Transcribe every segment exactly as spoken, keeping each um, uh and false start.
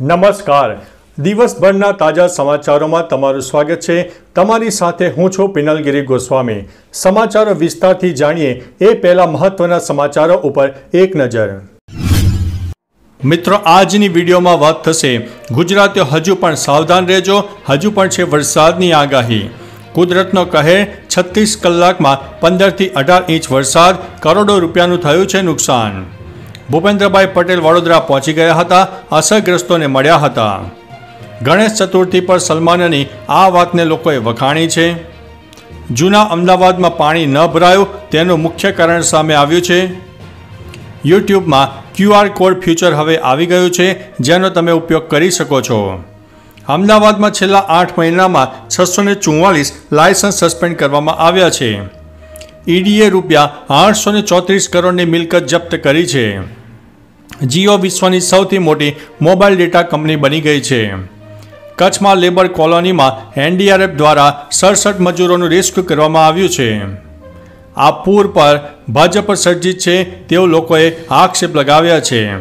નમસ્કાર, દિવસભરના તાજા સમાચારોમાં તમારું સ્વાગત છે। તમારી સાથે હું છું પિનલગીરી ગોસ્વામી। સમાચારો વિસ્તારથી જાણીએ એ પહેલા મહત્વના સમાચારો ઉપર એક નજર। મિત્રો, આજની વિડીયોમાં વાત થશે ગુજરાતીઓ હજુ પણ સાવધાન રહેજો, હજુ પણ છે વરસાદની આગાહી। કુદરતનો કહેર, છત્રીસ કલાકમાં પંદરથી અઢાર ઇંચ વરસાદ, કરોડો રૂપિયાનું થયું છે નુકસાન। ભૂપેન્દ્રભાઈ પટેલ વડોદરા પહોંચી ગયા હતા, અસરગ્રસ્તોને મળ્યા હતા। ગણેશ ચતુર્થી પર સલમાનની આ વાતને લોકોએ વખાણી છે। જૂના અમદાવાદમાં પાણી ન ભરાયું તેનું મુખ્ય કારણ સામે આવ્યું છે। યુટ્યુબમાં ક્યુઆર કોડ ફ્યુચર હવે આવી ગયું છે, જેનો તમે ઉપયોગ કરી શકો છો। અમદાવાદમાં છેલ્લા આઠ મહિનામાં છસો ને ચુમ્માલીસ લાયસન્સ સસ્પેન્ડ કરવામાં આવ્યા છે। ઈડીએ રૂપિયા આઠસો ને ચોત્રીસ કરોડની મિલકત જપ્ત કરી છે। જીઓ વિશ્વની સૌથી મોટી મોબાઈલ ડેટા કંપની બની ગઈ છે। કચ્છમાં લેબર કોલોનીમાં એનડીઆરએફ દ્વારા સડસઠ મજૂરોનું રેસ્ક્યુ કરવામાં આવ્યું છે। આ પૂર પર ભાજપ સર્જિત છે તેવું લોકોએ આક્ષેપ લગાવ્યા છે।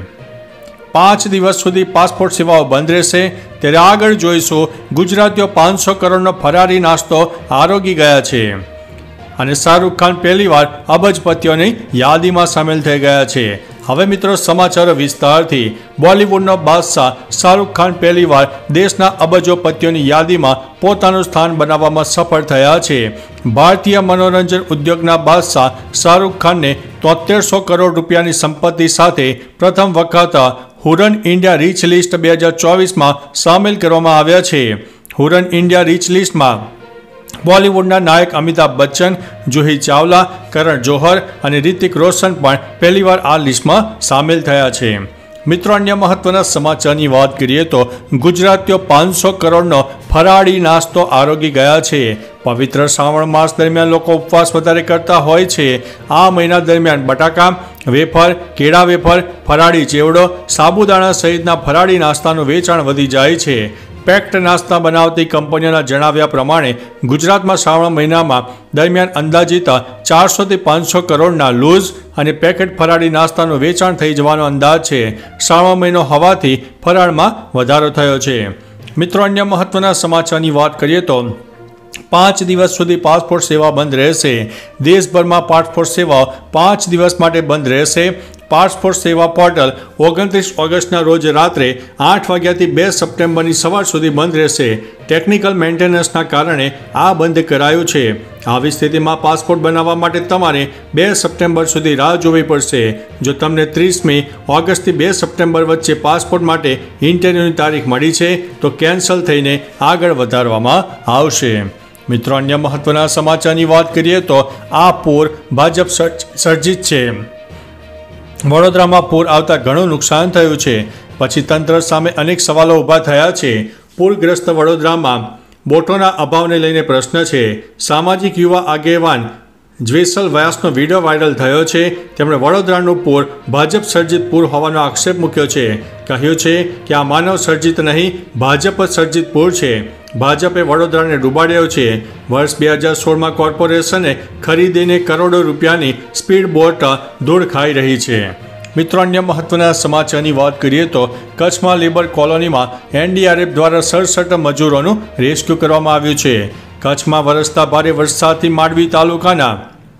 પાંચ દિવસ સુધી પાસપોર્ટ સેવાઓ બંધ રહેશે, ત્યારે આગળ જોઈશું ગુજરાતીઓ પાંચસો કરોડનો ફરારી નાસ્તો આરોગી ગયા છે અને શાહરૂખ ખાન પહેલીવાર અબજપતિઓની યાદીમાં સામેલ થઈ ગયા છે। હવે મિત્રો સમાચારો વિસ્તારથી। બોલિવૂડનો બાદશાહ શાહરૂખ ખાન પહેલીવાર દેશના અબજોપતિઓની યાદીમાં પોતાનું સ્થાન બનાવવામાં સફળ થયા છે। ભારતીય મનોરંજન ઉદ્યોગના બાદશાહ શાહરૂખ ખાનને તોતેરસો કરોડ રૂપિયાની સંપત્તિ સાથે પ્રથમ વખત હુરન ઇન્ડિયા રીચ લિસ્ટ બે હજાર ચોવીસમાં સામેલ કરવામાં આવ્યા છે। હુરન ઇન્ડિયા રીચ લિસ્ટમાં બોલિવૂડના નાયક અમિતાભ બચ્ચન, જુહી ચાવલા, કરણ જોહર અને રિતિક રોશન પણ પહેલીવાર આ લિસ્ટમાં સામેલ થયા છે। મિત્રો, અન્ય મહત્વના સમાચારની વાત કરીએ તો ગુજરાતીઓ પાંચસો કરોડનો ફરાળી નાસ્તો આરોગી ગયા છે। પવિત્ર શ્રાવણ માસ દરમિયાન લોકો ઉપવાસ વધારે કરતા હોય છે। આ મહિના દરમિયાન બટાકા વેફર, કેળા વેફર, ફરાળી ચેવડો, સાબુદાણા સહિતના ફરાળી નાસ્તાનું વેચાણ વધી જાય છે। પેક્ડ નાસ્તા બનાવતી કંપનીઓના જણાવ્યા પ્રમાણે ગુજરાતમાં શ્રાવણ મહિનામાં દરમિયાન અંદાજિત ચારસોથી પાંચસો કરોડના લૂઝ અને પેકેટ ફરાળી નાસ્તાનું વેચાણ થઈ જવાનો અંદાજ છે। શ્રાવણ મહિનો હોવાથી ફરાળમાં વધારો થયો છે। મિત્રો, અન્ય મહત્વના સમાચારની વાત કરીએ તો પાંચ દિવસ સુધી પાસપોર્ટ સેવા બંધ રહેશે। દેશભરમાં પાસપોર્ટ સેવાઓ પાંચ દિવસ માટે બંધ રહેશે। પાસપોર્ટ સેવા પોર્ટલ ઓગણત્રીસ ઓગસ્ટના રોજ રાત્રે આઠ વાગ્યાથી બે સપ્ટેમ્બરની સવાર સુધી બંધ રહેશે। ટેકનિકલ મેન્ટેનન્સના કારણે આ બંધ કરાયું છે। આવી સ્થિતિમાં પાસપોર્ટ બનાવવા માટે તમારે બે સપ્ટેમ્બર સુધી રાહ જોવી પડશે। જો તમને ત્રીસમી ઓગસ્ટથી બે સપ્ટેમ્બર વચ્ચે પાસપોર્ટ માટે ઇન્ટરવ્યૂની તારીખ મળી છે તો કેન્સલ થઈને આગળ વધારવામાં આવશે। મિત્રો, અન્ય મહત્વના સમાચારની વાત કરીએ તો આ પૂર ભાજપ સર્જિત છે। વડોદરામાં પૂર આવતા ઘણું નુકસાન થયું છે, પછી તંત્ર સામે અનેક સવાલો ઊભા થયા છે। પૂરગ્રસ્ત વડોદરામાં બોટોના અભાવને લઈને પ્રશ્ન છે। સામાજિક યુવા આગેવાન જ્વેસલ વ્યાસનો વિડીયો વાયરલ થયો છે। તેમણે વડોદરાનું પૂર ભાજપ સર્જિત પૂર હોવાનો આક્ષેપ મૂક્યો છે। કહ્યું છે કે આ માનવ સર્જિત નહીં, ભાજપ સર્જિત પૂર છે। ભાજપે વડોદરાને ડૂબાડ્યો છે। વર્ષ બે હજાર સોળમાં કોર્પોરેશને ખરીદીને કરોડો રૂપિયાની સ્પીડ બોટ ધૂળ ખાઈ રહી છે। મિત્રો, અન્ય મહત્વના સમાચારની વાત કરીએ તો કચ્છમાં લેબર કોલોનીમાં એનડીઆરએફ દ્વારા સડસઠ મજૂરોનું રેસ્ક્યુ કરવામાં આવ્યું છે। કચ્છમાં વરસતા ભારે વરસાદથી માંડવી તાલુકાના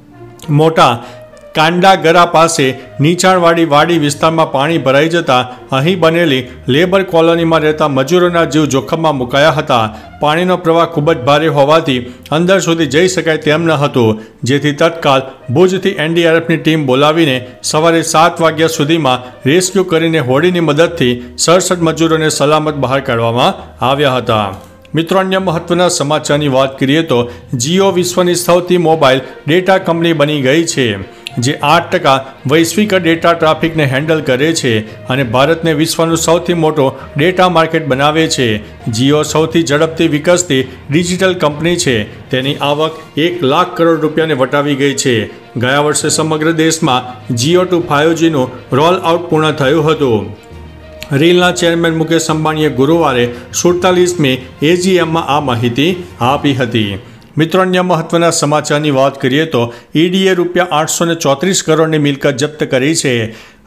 મોટા કાંડાગરા પાસે નીચાણવાળી વાડી વિસ્તારમાં પાણી ભરાઈ જતા અહીં બનેલી લેબર કોલોનીમાં રહેતા મજૂરોના જીવ જોખમમાં મુકાયા હતા। પાણીનો પ્રવાહ ખૂબ જ ભારે હોવાથી અંદર સુધી જઈ શકાય તેમ ન હતું, જેથી તત્કાલ ભુજથી એનડીઆરએફની ટીમ બોલાવીને સવારે સાત વાગ્યા સુધીમાં રેસ્ક્યુ કરીને હોડીની મદદથી સડસઠ મજૂરોને સલામત બહાર કાઢવામાં આવ્યા હતા। મિત્રો, અન્ય મહત્વના સમાચારની વાત કરીએ તો જીઓ વિશ્વની સૌથી મોબાઈલ ડેટા કંપની બની ગઈ છે, જે આઠ ટકા વૈશ્વિક ડેટા ટ્રાફિકને હેન્ડલ કરે છે અને ભારતને વિશ્વનું સૌથી મોટો ડેટા માર્કેટ બનાવે છે। જીઓ સૌથી ઝડપથી વિકસતી ડિજિટલ કંપની છે। તેની આવક એક લાખ કરોડ રૂપિયાને વટાવી ગઈ છે। ગયા વર્ષે સમગ્ર દેશમાં જીઓ ટુ ફાઇવજીનું રોલ આઉટ પૂર્ણ થયું હતું। રીલના ચેરમેન મુકેશ અંબાણીએ ગુરુવારે સુડતાલીસમી એજીએમમાં આ માહિતી આપી હતી। મિત્રો, અન્ય મહત્વના સમાચારની વાત કરીએ તો ઈડીએ રૂપિયા આઠસો ને ચોત્રીસ કરોડની મિલકત જપ્ત કરી છે।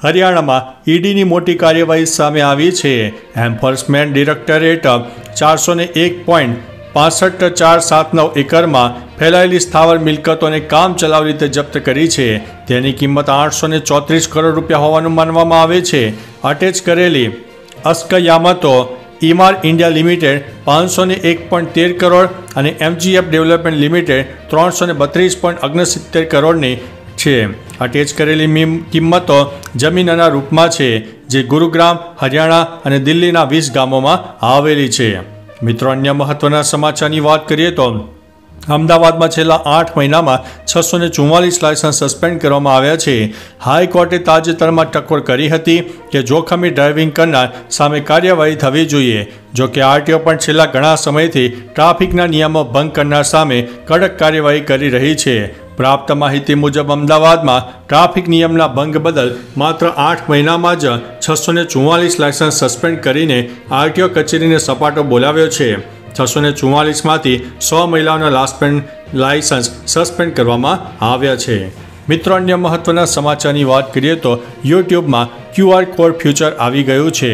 હરિયાણામાં ઈડીની મોટી કાર્યવાહી સામે આવી છે. એન્ફોર્સમેન્ટ ડિરેક્ટરેટ ચારસો ને એક પોઈન્ટ પાસઠ ચાર સાત નવ એકરમાં ફેલાયેલી સ્થાવર મિલકતોને કામચલાઉ રીતે જપ્ત કરી છે. તેની કિંમત આઠસો ને ચોત્રીસ કરોડ રૂપિયા હોવાનું માનવામાં આવે છે. અટેચ કરેલી અસ્કયામતો ઈમાર ઇન્ડિયા લિમિટેડ પાંચસો ને એક પોઈન્ટ તેર કરોડ અને એમજીએફ ડેવલપમેન્ટ લિમિટેડ ત્રણસો ને બત્રીસ પોઈન્ટ ઓગણસિત્તેર કરોડની છે. અટેચ કરેલી કિંમતો જમીનના રૂપમાં છે, જે ગુરુગ્રામ, હરિયાણા અને દિલ્હીના વીસ ગામોમાં આવેલી છે. મિત્રો, અન્ય મહત્વના સમાચારની વાત કરીએ તો અમદાવાદમાં છેલ્લા આઠ મહિનામાં છસો ને ચુમ્માલીસ લાયસન્સ સસ્પેન્ડ કરવામાં આવ્યા છે. હાઈકોર્ટે તાજેતરમાં ટકોર કરી હતી કે જોખમી ડ્રાઇવિંગ કરનાર સામે કાર્યવાહી થવી જોઈએ. જો કે આરટીઓ પણ છેલ્લા ઘણા સમયથી ટ્રાફિકના નિયમો ભંગ કરનાર સામે કડક કાર્યવાહી કરી રહી છે. પ્રાપ્ત માહિતી મુજબ અમદાવાદમાં ટ્રાફિક નિયમના ભંગ બદલ માત્ર આઠ મહિનામાં જ છસો ને ચુમ્માલીસ લાયસન્સ સસ્પેન્ડ કરીને આરટીઓ કચેરીને સપાટો બોલાવ્યો છે. છસો ને ચુમ્માલીસમાંથી સો મહિલાઓના લાસ્ટ લાયસન્સ સસ્પેન્ડ કરવામાં આવ્યા છે. મિત્રો, અન્ય મહત્વના સમાચારની વાત કરીએ તો યુટ્યુબમાં ક્યુઆર કોડ ફીચર આવી ગયું છે.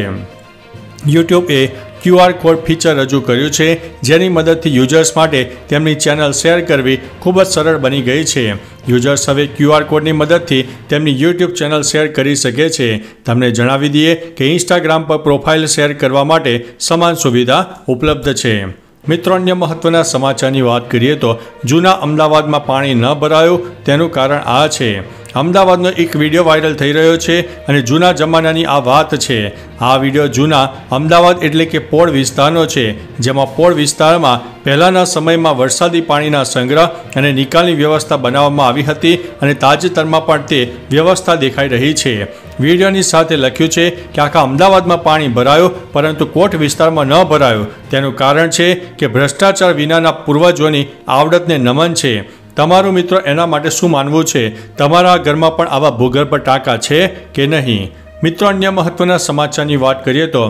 યુટ્યુબે ક્યુઆર કોડ ફીચર રજૂ કર્યું છે, જેની મદદથી યુઝર્સ માટે તેમની ચેનલ શેર કરવી ખૂબ જ સરળ બની ગઈ છે. યુઝર્સ હવે ક્યુઆર કોડની મદદથી તેમની યુટ્યુબ ચેનલ શેર કરી શકે છે. તમને જણાવી દઈએ કે ઇન્સ્ટાગ્રામ પર પ્રોફાઇલ શેર કરવા માટે સમાન સુવિધા ઉપલબ્ધ છે. મિત્રો, અન્ય મહત્વના સમાચારની વાત કરીએ તો જૂના અમદાવાદમાં પાણી ન ભરાયું તેનું કારણ આ છે. અમદાવાદનો એક વિડીયો વાયરલ થઈ રહ્યો છે અને જૂના જમાનાની આ વાત છે. આ વિડીયો જૂના અમદાવાદ એટલે કે પોળ વિસ્તારનો છે, જેમાં પોળ વિસ્તારમાં પહેલાંના સમયમાં વરસાદી પાણીના સંગ્રહ અને નિકાલની વ્યવસ્થા બનાવવામાં આવી હતી અને તાજેતરમાં પણ તે વ્યવસ્થા દેખાઈ રહી છે. વિડીયોની સાથે લખ્યું છે કે આખા અમદાવાદમાં પાણી ભરાયું પરંતુ કોટ વિસ્તારમાં ન ભરાયું. તેનું કારણ છે કે ભ્રષ્ટાચાર વિનાના પૂર્વજોની આવડતને નમન છે. તમારું મિત્રો એના માટે શું માનવું છે? તમારા ઘરમાં પણ આવા ભૂગર્ભ ટાંકા છે કે નહીં? મિત્રો, અન્ય મહત્વના સમાચારની વાત કરીએ તો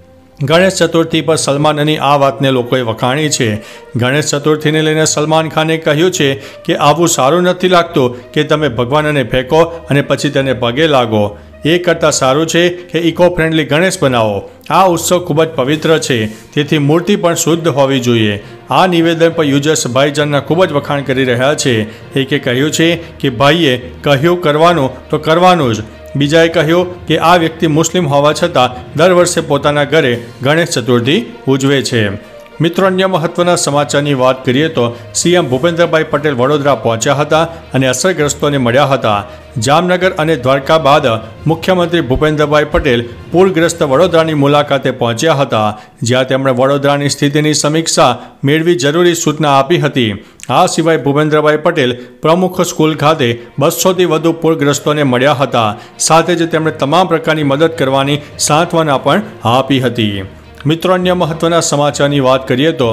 ગણેશ ચતુર્થી પર સલમાનની આ વાતને લોકોએ વખાણી છે. ગણેશ ચતુર્થીને લઈને સલમાન ખાને કહ્યું છે કે આવું સારું નથી લાગતું કે તમે ભગવાનને ફેંકો અને પછી તેને પગે લાગો. એ કરતાં સારું છે કે ઇકો ફ્રેન્ડલી ગણેશ બનાવો. આ ઉત્સવ ખૂબ જ પવિત્ર છે, તેથી મૂર્તિ પણ શુદ્ધ હોવી જોઈએ. આ નિવેદન પર યુઝર્સ ભાઈજાનના ખૂબ જ વખાણ કરી રહ્યા છે. એકે કહ્યું છે કે ભાઈએ કહ્યું કરવાનું તો કરવાનું જ. બીજાએ કહ્યું કે આ વ્યક્તિ મુસ્લિમ હોવા છતાં દર વર્ષે પોતાના ઘરે ગણેશ ચતુર્થી ઉજવે છે. મિત્રો, અન્ય મહત્વના સમાચારની વાત કરીએ તો સીએમ ભૂપેન્દ્રભાઈ પટેલ વડોદરા પહોંચ્યા હતા અને અસરગ્રસ્તોને મળ્યા હતા. જામનગર અને દ્વારકા બાદ મુખ્યમંત્રી ભૂપેન્દ્રભાઈ પટેલ પૂરગ્રસ્ત વડોદરાની મુલાકાતે પહોંચ્યા હતા, જ્યાં તેમણે વડોદરાની સ્થિતિની સમીક્ષા મેળવી જરૂરી સૂચના આપી હતી. આ સિવાય ભૂપેન્દ્રભાઈ પટેલ પ્રમુખ સ્કૂલ ખાતે બસોથી વધુ પૂરગ્રસ્તોને મળ્યા હતા. સાથે જ તેમણે તમામ પ્રકારની મદદ કરવાની સાંત્વના પણ આપી હતી. મિત્રો, અન્ય મહત્વના સમાચારની વાત કરીએ તો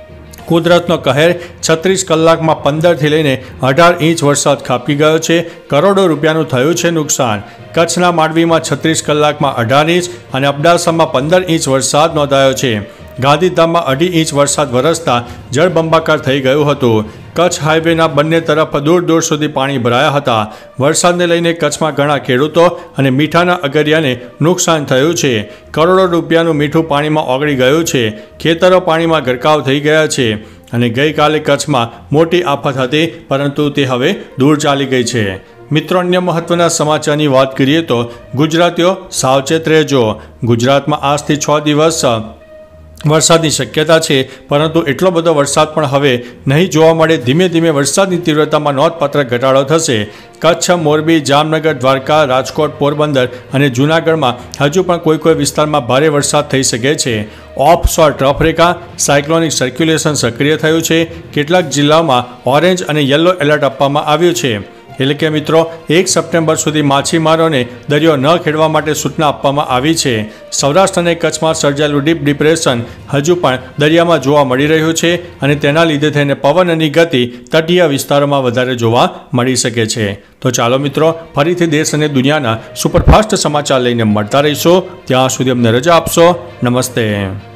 કુદરતનો કહેર છત્રીસ કલાકમાં પંદરથી લઈને અઢાર ઇંચ વરસાદ ખાબકી ગયો છે. કરોડો રૂપિયાનું થયું છે નુકસાન. કચ્છના માંડવીમાં છત્રીસ કલાકમાં અઢાર ઇંચ અને અબડાસામાં પંદર ઇંચ વરસાદ નોંધાયો છે. ગાંધીધામમાં અઢી ઇંચ વરસાદ વરસતા જળબંબાકાર થઈ ગયું હતું. કચ્છ હાઈવેના બંને તરફ દૂર દૂર સુધી પાણી ભરાયા હતા. વરસાદને લઈને કચ્છમાં ઘણા ખેડૂતો અને મીઠાના અગરિયાને નુકસાન થયું છે. કરોડો રૂપિયાનું મીઠું પાણીમાં ઓગળી ગયું છે. ખેતરો પાણીમાં ગરકાવ થઈ ગયા છે અને ગઈકાલે કચ્છમાં મોટી આફત હતી, પરંતુ તે હવે દૂર ચાલી ગઈ છે. મિત્રો, અન્ય મહત્વના સમાચારની વાત કરીએ તો ગુજરાતીઓ સાવચેત રહેજો. ગુજરાતમાં આજથી છ દિવસ વરસાદની શક્યતા છે, પરંતુ એટલો બધો વરસાદ પણ હવે નહીં જોવા મળે. ધીમે ધીમે વરસાદની તીવ્રતામાં નોંધપાત્ર ઘટાડો થશે. કચ્છ, મોરબી, જામનગર, દ્વારકા, રાજકોટ, પોરબંદર અને જૂનાગઢમાં હજુ પણ કોઈ કોઈ વિસ્તારમાં ભારે વરસાદ થઈ શકે છે. ઓફશોર ટ્રફ રેખા સાયક્લોનિક સર્ક્યુલેશન સક્રિય થયું છે. કેટલાક જિલ્લાઓમાં ઓરેન્જ અને યલો એલર્ટ આપવામાં આવ્યું છે. એટલે કે મિત્રો, એક સપ્ટેમ્બર સુધી માછીમારોને દરિયો ન ખેડવા માટે સૂચના આપવામાં આવી છે. સૌરાષ્ટ્ર અને કચ્છમાં સર્જાયેલું ડીપ ડિપ્રેશન હજુ પણ દરિયામાં જોવા મળી રહ્યું છે અને તેના લીધે થઈને પવનની ગતિ તટીય વિસ્તારોમાં વધારે જોવા મળી શકે છે. તો ચાલો મિત્રો, ફરીથી દેશ અને દુનિયાના સુપરફાસ્ટ સમાચાર લઈને મળતા રહીશું. ત્યાં સુધી અમને રજા આપશો. નમસ્તે.